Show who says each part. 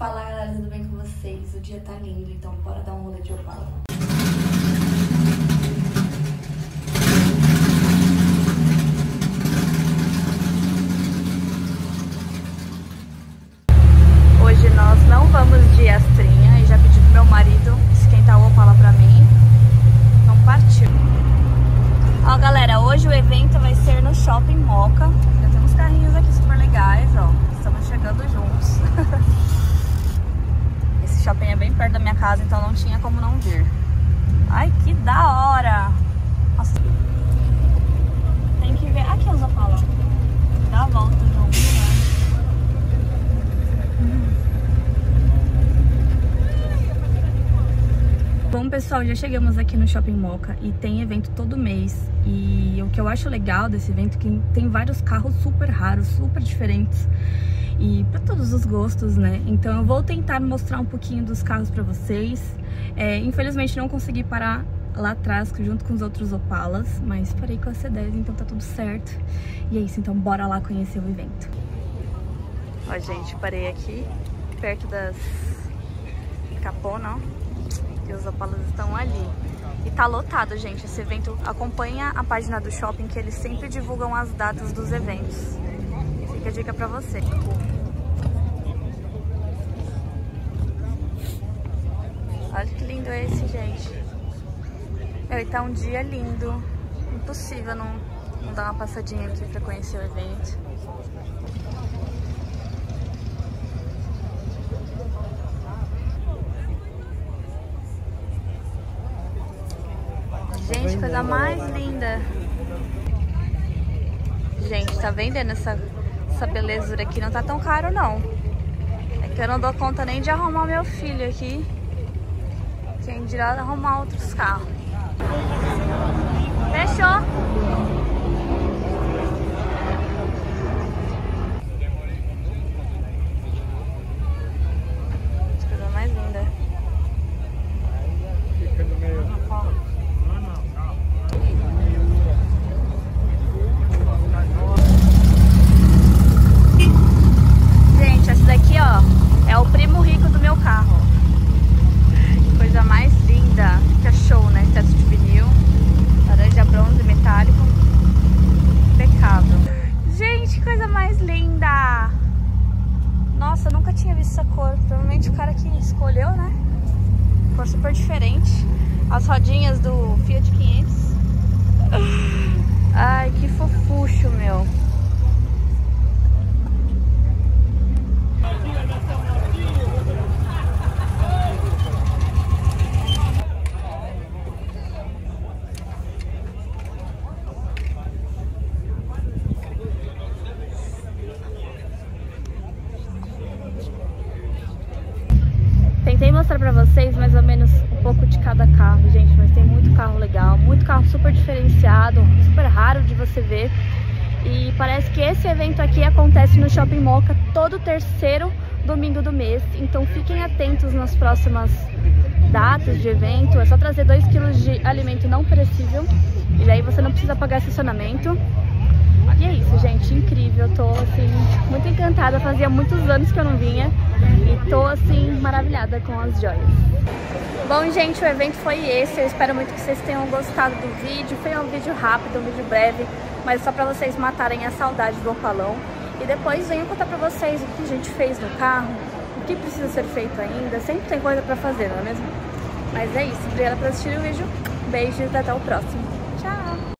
Speaker 1: Fala galera, tudo bem com vocês? O dia tá lindo, então bora dar um rolê de Opala. Hoje nós não vamos de Astrinha e já pedi pro meu marido esquentar o Opala pra mim. Então partiu. Ó galera, hoje o evento vai ser no Shopping Mooca. Já tem uns carrinhos aqui super legais, ó. Estamos chegando juntos. Esse shopping é bem perto da minha casa, então não tinha como não vir. Ai, que da hora! Nossa. Tem que ver. Aqui os Opala. Dá a volta junto, né? Bom pessoal, já chegamos aqui no Shopping Mooca e tem evento todo mês. E o que eu acho legal desse evento é que tem vários carros super raros, super diferentes e para todos os gostos, né? Então eu vou tentar mostrar um pouquinho dos carros para vocês. Infelizmente não consegui parar lá atrás junto com os outros Opalas, mas parei com a C10, então tá tudo certo. E é isso, então bora lá conhecer o evento. Ó gente, parei aqui perto das Capona, ó. E os Opalas estão ali. E tá lotado, gente. Esse evento, acompanha a página do shopping, que eles sempre divulgam as datas dos eventos. Fica a dica pra você. Olha que lindo esse, gente. E tá um dia lindo. Impossível não dar uma passadinha aqui pra conhecer o evento. Gente, coisa mais linda. Gente, tá vendendo essa belezura aqui? Não tá tão caro, não. É que eu não dou conta nem de arrumar meu filho aqui. Quem dirá arrumar outros carros. Fechou? Coisa mais linda. Gente, essa daqui, ó, é o primo rico do meu carro. Coisa mais linda. Fica show, né? Teto de vinil, laranja, bronze, metálico. Impecável. Gente, coisa mais linda. Nossa, eu nunca tinha visto essa cor. Provavelmente o cara que escolheu, né? Cor super diferente. As rodinhas do Fiat 500. Ai, que fofucho, meu. Tentei mostrar pra vocês mais ou menos um pouco de cada carro, gente, mas tem muito carro legal, muito carro super diferenciado, super raro de você ver. E parece que esse evento aqui acontece no Shopping Mooca todo terceiro domingo do mês, então fiquem atentos nas próximas datas de evento. É só trazer 2 kg de alimento não perecível e daí você não precisa pagar estacionamento. E é isso, gente, incrível. Eu tô, assim, muito encantada. Fazia muitos anos que eu não vinha e tô, assim, maravilhada com as joias. Bom, gente, o evento foi esse. Eu espero muito que vocês tenham gostado do vídeo. Foi um vídeo rápido, um vídeo breve, mas só pra vocês matarem a saudade do Opalão. E depois venho contar pra vocês o que a gente fez no carro, o que precisa ser feito ainda. Sempre tem coisa pra fazer, não é mesmo? Mas é isso. Obrigada por assistir o vídeo. Beijos e até o próximo. Tchau!